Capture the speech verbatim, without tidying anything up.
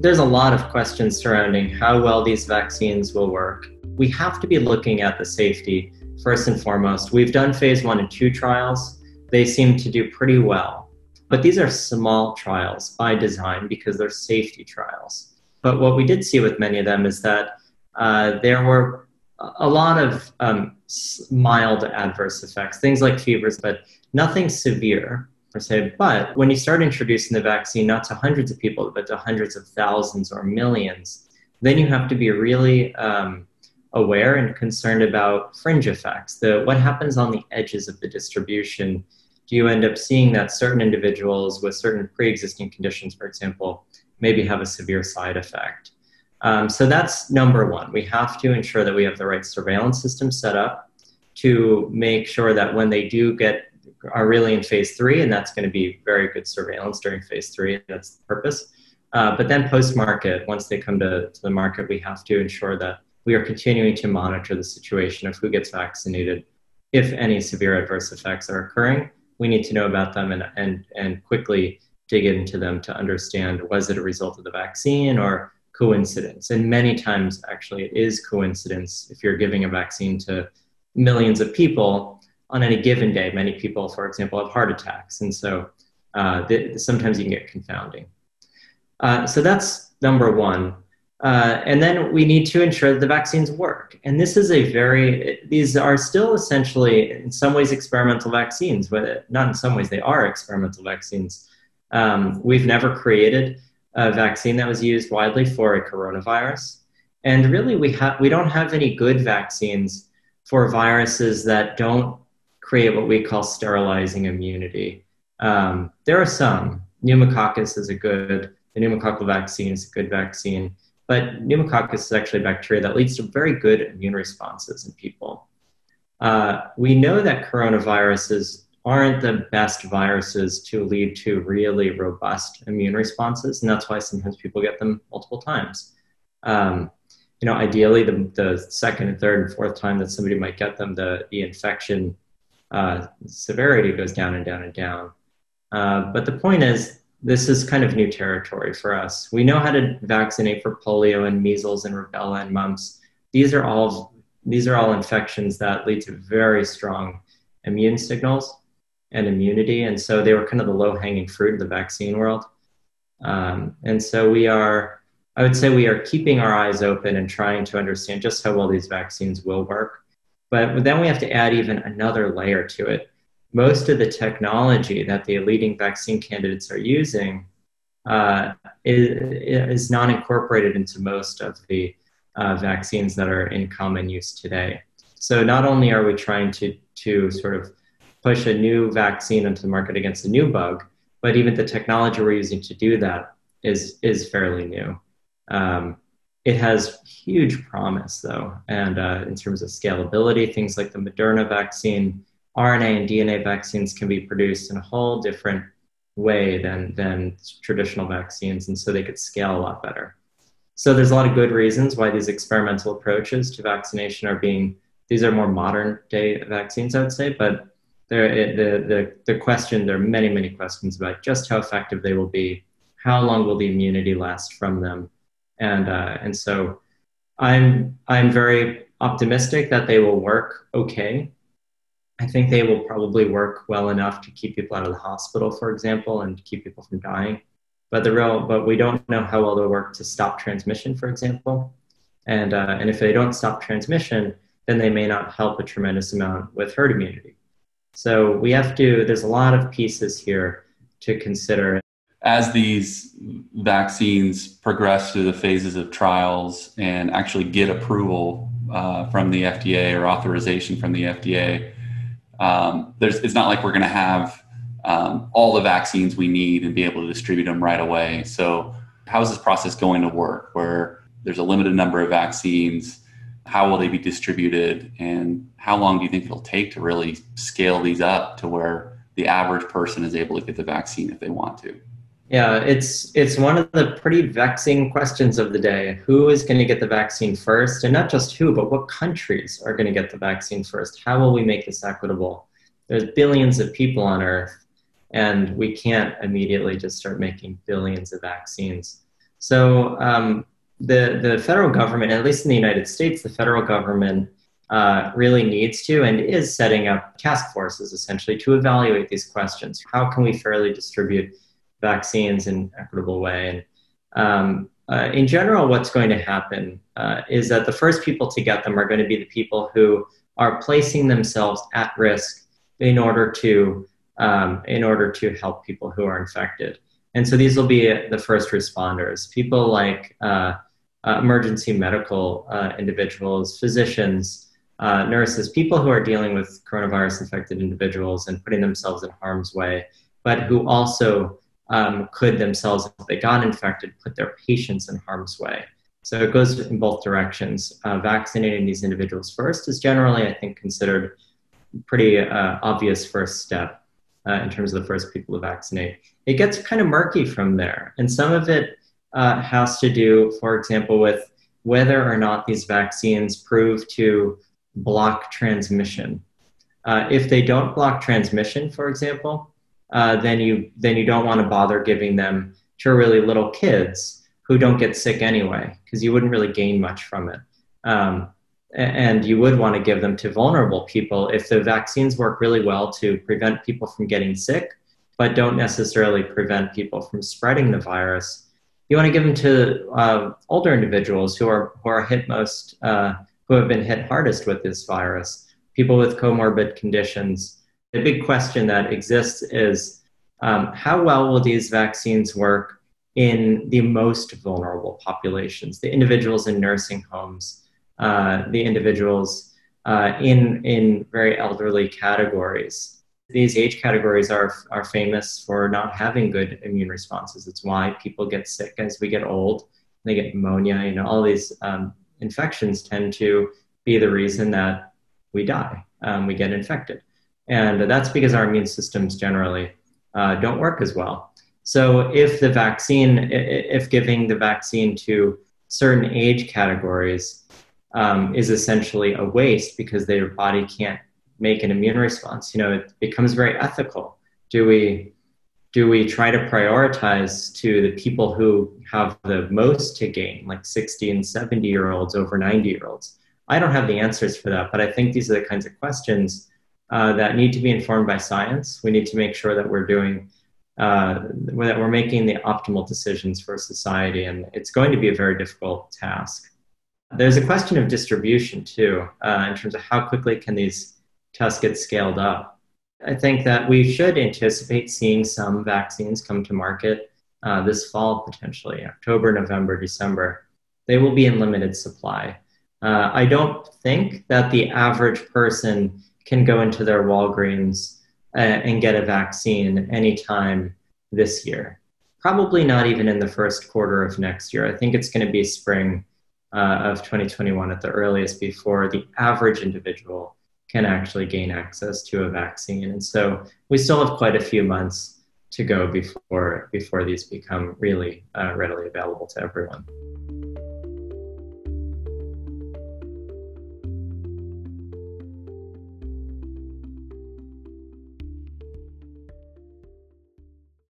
There's a lot of questions surrounding how well these vaccines will work. We have to be looking at the safety first and foremost. We've done phase one and two trials. They seem to do pretty well. But these are small trials by design because they're safety trials. But what we did see with many of them is that uh, there were a lot of um, mild adverse effects, things like fevers, but nothing severe per se. But when you start introducing the vaccine, not to hundreds of people, but to hundreds of thousands or millions, then you have to be really um, aware and concerned about fringe effects. The, what happens on the edges of the distribution? Do you end up seeing that certain individuals with certain pre-existing conditions, for example, maybe have a severe side effect? Um, so that's number one. We have to ensure that we have the right surveillance system set up to make sure that when they do get, are really in phase three, and that's going to be very good surveillance during phase three, that's the purpose. Uh, but then post-market, once they come to, to the market, we have to ensure that we are continuing to monitor the situation of who gets vaccinated. If any severe adverse effects are occurring, we need to know about them and, and, and quickly dig into them to understand, was it a result of the vaccine or coincidence? And many times, actually, it is coincidence. If you're giving a vaccine to millions of people on any given day, many people, for example, have heart attacks. And so uh, th- sometimes you can get confounding. Uh, so that's number one. Uh, and then we need to ensure that the vaccines work. And this is a very, these are still essentially, in some ways, experimental vaccines, but not in some ways, they are experimental vaccines. Um, we've never created a vaccine that was used widely for a coronavirus. And really, we, ha- we don't have any good vaccines for viruses that don't create what we call sterilizing immunity. Um, there are some. Pneumococcus is a good, the pneumococcal vaccine is a good vaccine. But pneumococcus is actually a bacteria that leads to very good immune responses in people. Uh, we know that coronaviruses aren't the best viruses to lead to really robust immune responses, and that's why sometimes people get them multiple times. Um, you know, ideally, the, the second and third and fourth time that somebody might get them, the, the infection uh, severity goes down and down and down. Uh, but the point is, this is kind of new territory for us. We know how to vaccinate for polio and measles and rubella and mumps. These are all, these are all infections that lead to very strong immune signals and immunity. And so they were kind of the low-hanging fruit of the vaccine world. Um, and so we are, I would say we are keeping our eyes open and trying to understand just how well these vaccines will work. But then we have to add even another layer to it. Most of the technology that the leading vaccine candidates are using uh, is, is not incorporated into most of the uh, vaccines that are in common use today. So not only are we trying to, to sort of push a new vaccine into the market against a new bug, but even the technology we're using to do that is, is fairly new. Um, it has huge promise, though, and uh, in terms of scalability, things like the Moderna vaccine, R N A and D N A vaccines can be produced in a whole different way than, than traditional vaccines, and so they could scale a lot better. So there's a lot of good reasons why these experimental approaches to vaccination are being, these are more modern day vaccines, I would say, but there, the, the, the question, there are many, many questions about just how effective they will be, how long will the immunity last from them, and, uh, and so I'm, I'm very optimistic that they will work okay. I think they will probably work well enough to keep people out of the hospital, for example, and keep people from dying. But the real, but we don't know how well they'll work to stop transmission, for example. And uh, and if they don't stop transmission, then they may not help a tremendous amount with herd immunity. So we have to. There's a lot of pieces here to consider. As these vaccines progress through the phases of trials and actually get approval uh, from the F D A or authorization from the F D A. Um, there's, it's not like we're going to have um, all the vaccines we need and be able to distribute them right away. So how is this process going to work where there's a limited number of vaccines? How will they be distributed? And how long do you think it'll take to really scale these up to where the average person is able to get the vaccine if they want to? Yeah, it's it's one of the pretty vexing questions of the day. Who is going to get the vaccine first? And not just who, but what countries are going to get the vaccine first? How will we make this equitable? There's billions of people on Earth, and we can't immediately just start making billions of vaccines. So um, the, the federal government, at least in the United States, the federal government uh, really needs to and is setting up task forces essentially to evaluate these questions. How can we fairly distribute vaccines in an equitable way? And um, uh, in general, what's going to happen uh, is that the first people to get them are going to be the people who are placing themselves at risk in order to um, in order to help people who are infected. And so these will be the first responders, people like uh, uh, emergency medical uh, individuals, physicians, uh, nurses, people who are dealing with coronavirus infected individuals and putting themselves in harm's way, but who also um, could themselves, if they got infected, put their patients in harm's way. So it goes in both directions. Uh, vaccinating these individuals first is generally, I think, considered a pretty uh, obvious first step. Uh, in terms of the first people to vaccinate. It gets kind of murky from there. And some of it uh, has to do, for example, with whether or not these vaccines prove to block transmission. Uh, if they don't block transmission, for example, uh, then you then you don't want to bother giving them to really little kids who don't get sick anyway, because you wouldn't really gain much from it. Um, And you would want to give them to vulnerable people if the vaccines work really well to prevent people from getting sick, but don't necessarily prevent people from spreading the virus. You want to give them to uh, older individuals who are who are hit most, uh, who have been hit hardest with this virus, people with comorbid conditions. The big question that exists is um, how well will these vaccines work in the most vulnerable populations, the individuals in nursing homes, Uh, the individuals uh, in, in very elderly categories. These age categories are, are famous for not having good immune responses. It's why people get sick as we get old. They get pneumonia, you know, all these um, infections tend to be the reason that we die, um, we get infected. And that's because our immune systems generally uh, don't work as well. So if the vaccine, if giving the vaccine to certain age categories Um, is essentially a waste because their body can't make an immune response. You know, it becomes very ethical. Do we, do we try to prioritize to the people who have the most to gain, like sixty and seventy year olds over ninety year olds? I don't have the answers for that, but I think these are the kinds of questions uh, that need to be informed by science. We need to make sure that we're doing, uh, that we're making the optimal decisions for society, and it's going to be a very difficult task. There's a question of distribution too, uh, in terms of how quickly can these tests get scaled up. I think that we should anticipate seeing some vaccines come to market uh, this fall, potentially, October, November, December. They will be in limited supply. Uh, I don't think that the average person can go into their Walgreens uh, and get a vaccine anytime this year. Probably not even in the first quarter of next year. I think it's going to be spring Uh, of twenty twenty-one at the earliest before the average individual can actually gain access to a vaccine. And so we still have quite a few months to go before, before these become really uh, readily available to everyone.